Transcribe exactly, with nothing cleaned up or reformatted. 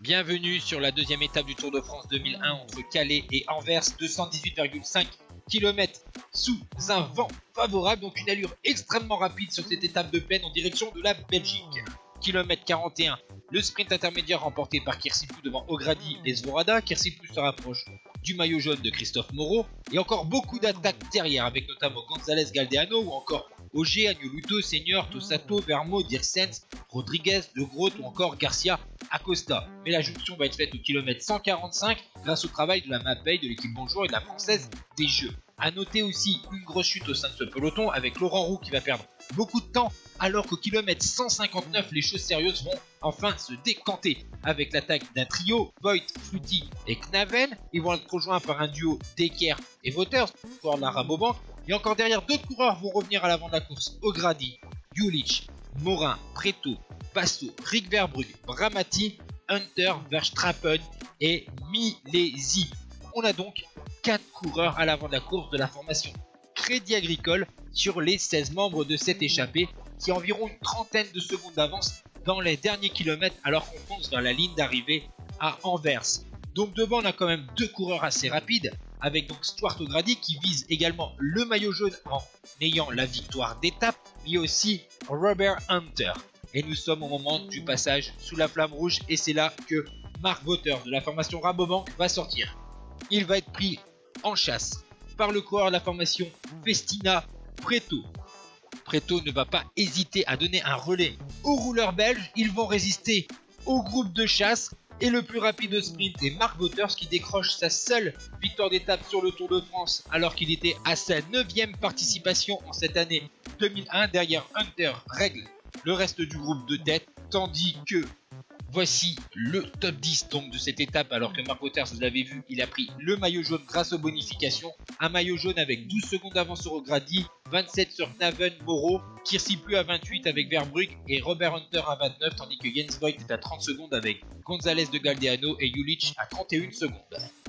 Bienvenue sur la deuxième étape du Tour de France deux mille un entre Calais et Anvers, deux cent dix-huit virgule cinq kilomètres sous un vent favorable, donc une allure extrêmement rapide sur cette étape de plaine en direction de la Belgique. Kilomètre quarante et un, le sprint intermédiaire remporté par Kirsipou devant O'Grady et Svoboda. Kirsipou se rapproche du maillot jaune de Christophe Moreau et encore beaucoup d'attaques derrière avec notamment González Galdeano ou encore Ogier, Agnew-Luto, Senior, Tossato, Vermo, Diersens, Rodriguez, De Groot ou encore Garcia Acosta. Mais la jonction va être faite au kilomètre cent quarante-cinq grâce au travail de la Mapei, de l'équipe Bonjour et de la Française des Jeux. A noter aussi une grosse chute au sein de ce peloton avec Laurent Roux qui va perdre beaucoup de temps, alors qu'au kilomètre cent cinquante-neuf, les choses sérieuses vont enfin se décanter avec l'attaque d'un trio, Voigt, Fluty et Knaven. Ils vont être rejoints par un duo Decker et Wouters pour la Rabobank. Et encore derrière, d'autres coureurs vont revenir à l'avant de la course: O'Grady, Jülich, Morin, Preto, Basso, Rick Verbrugge, Bramati, Hunter, Verstrappen et Milesi. On a donc quatre coureurs à l'avant de la course de la formation Crédit Agricole sur les seize membres de cette échappée, qui a environ une trentaine de secondes d'avance dans les derniers kilomètres alors qu'on fonce vers la ligne d'arrivée à Anvers. Donc devant, on a quand même deux coureurs assez rapides avec donc Stuart O'Grady qui vise également le maillot jaune en ayant la victoire d'étape, mais aussi Robert Hunter. Et nous sommes au moment du passage sous la flamme rouge et c'est là que Mark Wouters de la formation Rabobank va sortir. Il va être pris en chasse par le coureur de la formation Festina, Preto. Preto ne va pas hésiter à donner un relais aux rouleurs belges. Ils vont résister au groupe de chasse et le plus rapide au sprint est Mark Wouters qui décroche sa seule victoire d'étape sur le Tour de France alors qu'il était à sa neuvième participation en cette année deux mille un. Derrière, Hunter règle le reste du groupe de tête, tandis que voici le top dix donc de cette étape, alors que Mark Wouters, vous l'avez vu, il a pris le maillot jaune grâce aux bonifications. Un maillot jaune avec douze secondes d'avance sur O'Grady, vingt-sept sur Knaven, Moreau, Kirsipou à vingt-huit avec Verbrugge et Robert Hunter à vingt-neuf, tandis que Jens Voigt est à trente secondes avec González de Galdeano et Jülich à trente et une secondes.